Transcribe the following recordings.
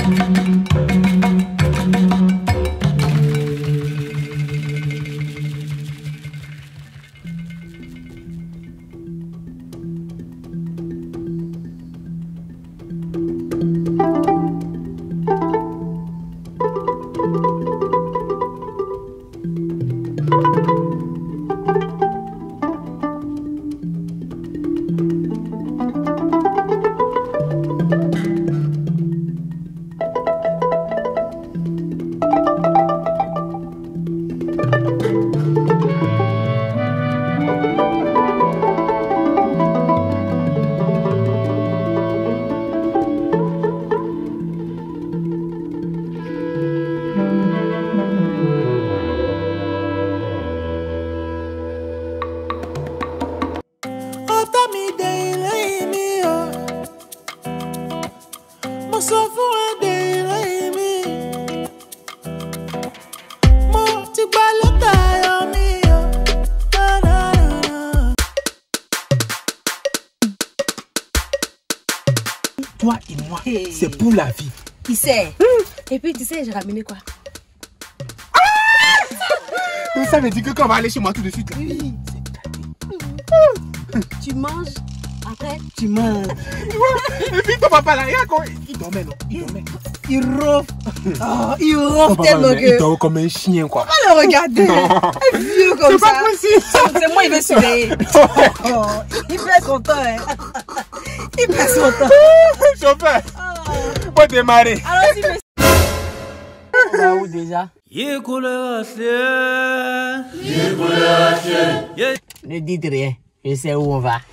Toi et moi, c'est pour la vie. Qui sait? Et puis tu sais, j'ai ramené quoi? Ça veut dire que quand on va aller chez moi tout de suite là. Oui. Tu manges, après tu manges. Et puis ton papa là, il dormait non? Il dormait. Il ronfle. Oh, il ronfle tellement que... Il dort comme un chien quoi. On va le regarder. Un vieux comme ça. C'est pas possible. C'est moi, il veut surveiller. Il fait son temps, hein. Il fait son temps. Chauffeur, faut démarrer. Allons-y, monsieur. On va où déjà? Ne dites rien, je sais où on va.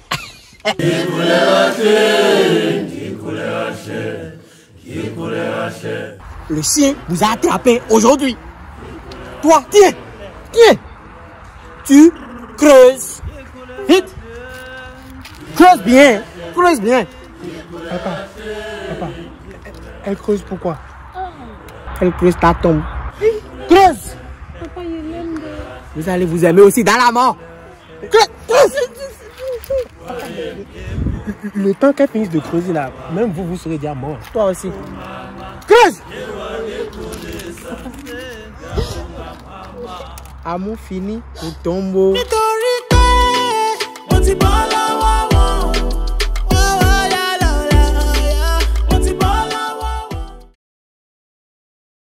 Le chien vous a attrapé aujourd'hui. Toi, tiens, tu creuses. Vite, creuse bien. Papa, elle creuse pourquoi? Elle creuse ta tombe. Creuse. Papa, il l'aime. Vous allez vous aimer aussi dans la mort. Creuse. Le temps qu'elle finisse de creuser là, même vous serez déjà mort. Toi aussi. Creuse. Amour fini, au tombeau.